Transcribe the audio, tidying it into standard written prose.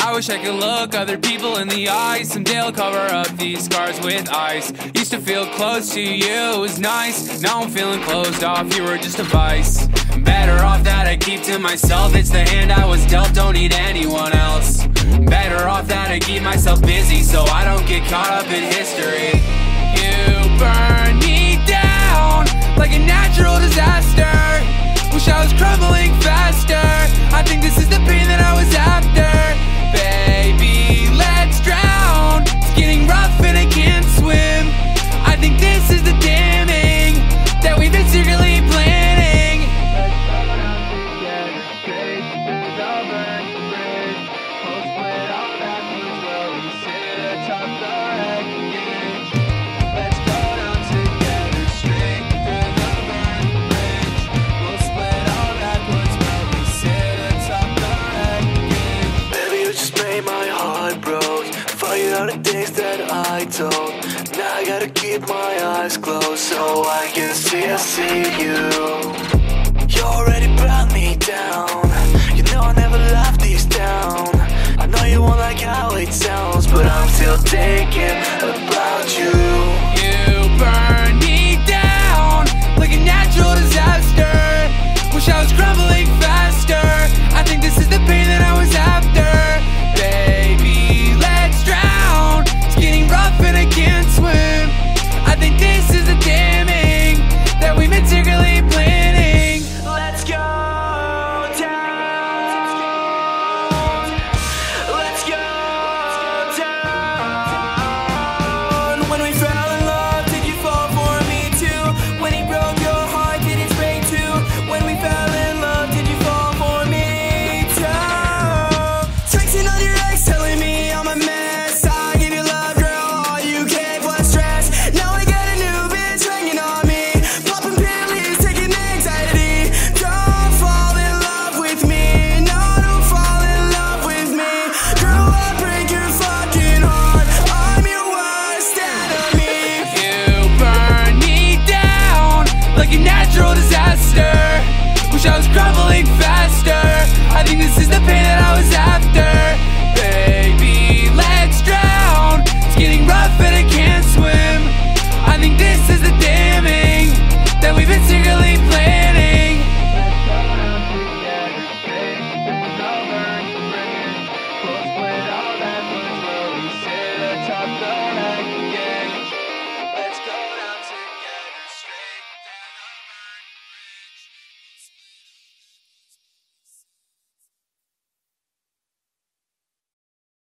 I wish I could look other people in the eyes. Someday I'll cover up these scars with ice. Used to feel close to you, it was nice. Now I'm feeling closed off, you were just a vice. Better off that I keep to myself. It's the hand I was dealt, don't need anyone else. Better off that I keep myself busy, so I don't get caught up in history. You burn me down like a natural disaster. Wish I was crumbling faster. I think this is the pain that I was after. Baby, let's drown. It's getting rough and I can't swim. I think this is the damning that we've been secretly planning. Let's go down together, straight through the burning bridge. We'll split all that means where we sit atop the wreckage. Let's go down together, straight through the burning bridge. We'll split all that means where we sit atop the wreckage. Baby, you just made my heart broke. Find out the things that I told. Now I gotta keep my eyes closed so I can see you.